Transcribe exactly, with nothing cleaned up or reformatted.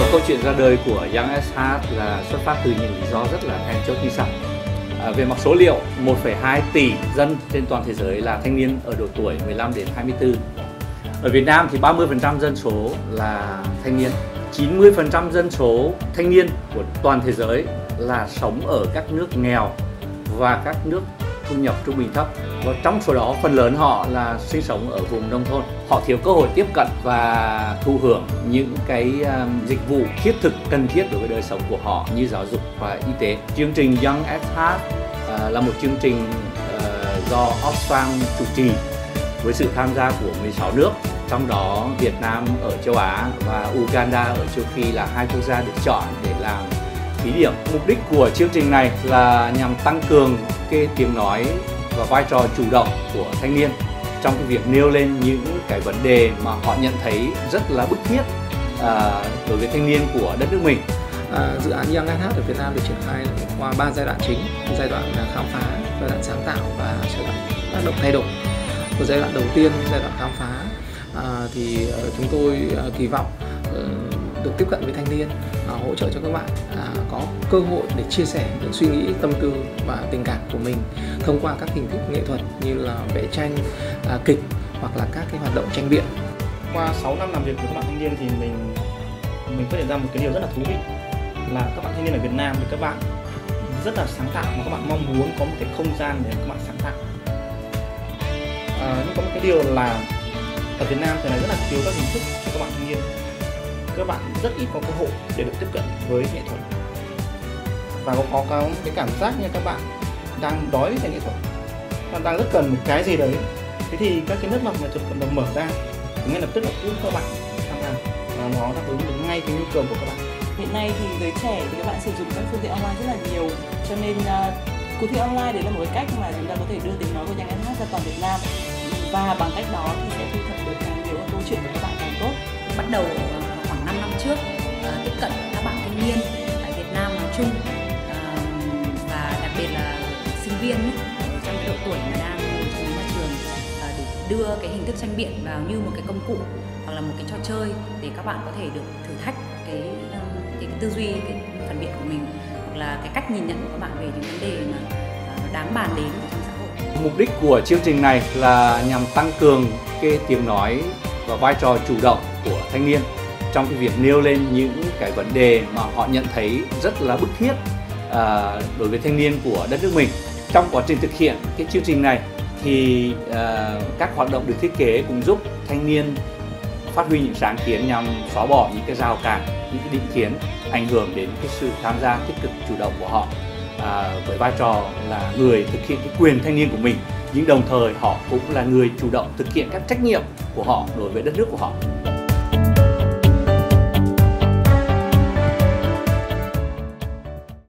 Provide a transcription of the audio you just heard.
câu chuyện ra đời của Young ét hát là xuất phát từ những lý do rất là then chốt như sau. À, về mặt số liệu, một phẩy hai tỷ dân trên toàn thế giới là thanh niên ở độ tuổi mười lăm đến hai mươi tư. Ở Việt Nam thì ba mươi phần trăm dân số là thanh niên. chín mươi phần trăm dân số thanh niên của toàn thế giới là sống ở các nước nghèo và các nước thu nhập trung bình thấp. Và trong số đó, phần lớn họ là sinh sống ở vùng nông thôn. Họ thiếu cơ hội tiếp cận và thụ hưởng những cái um, dịch vụ thiết thực cần thiết đối với đời sống của họ như giáo dục và y tế. Chương trình Young ét hát uh, là một chương trình uh, do Oxfam chủ trì với sự tham gia của mười sáu nước, trong đó Việt Nam ở châu Á và Uganda ở châu Phi là hai quốc gia được chọn để làm thí điểm. Mục đích của chương trình này là nhằm tăng cường cái tiếng nói và vai trò chủ động của thanh niên trong cái việc nêu lên những cái vấn đề mà họ nhận thấy rất là bức thiết à, đối với thanh niên của đất nước mình. À, dự án Young ét hát ở Việt Nam được triển khai qua ba giai đoạn chính: giai đoạn khám phá, giai đoạn sáng tạo và giai đoạn tác động thay đổi. Ở giai đoạn đầu tiên, giai đoạn khám phá, à, thì uh, chúng tôi uh, kỳ vọng uh, được tiếp cận với thanh niên, uh, hỗ trợ cho các bạn uh, có cơ hội để chia sẻ những suy nghĩ, tâm tư và tình cảm của mình thông qua các hình thức nghệ thuật như là vẽ tranh, uh, kịch hoặc là các cái hoạt động tranh biện. Qua sáu năm làm việc với các bạn thanh niên thì mình mình phát hiện ra một cái điều rất là thú vị là các bạn thanh niên ở Việt Nam thì các bạn rất là sáng tạo, mà các bạn mong muốn có một cái không gian để các bạn sáng tạo. À, nhưng có một cái điều là ở Việt Nam thì là rất là thiếu các hình thức cho các bạn thanh niên. Các bạn rất ít có cơ hội để được tiếp cận với nghệ thuật, và có, có, có cái cảm giác như các bạn đang đói về nghệ thuật, bạn đang rất cần một cái gì đấy. Thế thì các cái lớp học nghệ thuật cộng đồng mở ra thì ngay lập tức là thu hút các bạn tham gia, và nó đáp ứng được ngay cái nhu cầu của các bạn. Hiện nay thì giới trẻ thì các bạn sử dụng các phương tiện online rất là nhiều, cho nên uh, cuộc thi online đấy là một cái cách mà chúng ta có thể đưa tiếng nói của Young ét hát ra toàn Việt Nam, và bằng cách đó thì sẽ thu thập được càng nhiều câu chuyện của các bạn càng tốt. Bắt đầu uh, khoảng năm năm trước uh, tiếp cận các bạn thanh niên tại Việt Nam nói chung, uh, và đặc biệt là sinh viên ấy, trong cái độ tuổi mà đang trong môi trường, uh, để đưa cái hình thức tranh biện vào như một cái công cụ hoặc là một cái trò chơi để các bạn có thể được thử thách cái um, cái, cái tư duy, cái phản biện của mình, hoặc là cái cách nhìn nhận của các bạn về những vấn đề mà uh, đáng bàn đến trong xã hội. Mục đích của chương trình này là nhằm tăng cường cái tiếng nói và vai trò chủ động của thanh niên trong cái việc nêu lên những cái vấn đề mà họ nhận thấy rất là bức thiết à, đối với thanh niên của đất nước mình. Trong quá trình thực hiện cái chương trình này thì à, các hoạt động được thiết kế cũng giúp thanh niên phát huy những sáng kiến nhằm xóa bỏ những cái rào cản, những cái định kiến ảnh hưởng đến cái sự tham gia tích cực chủ động của họ à, với vai trò là người thực hiện cái quyền thanh niên của mình, nhưng đồng thời họ cũng là người chủ động thực hiện các trách nhiệm của họ đối với đất nước của họ.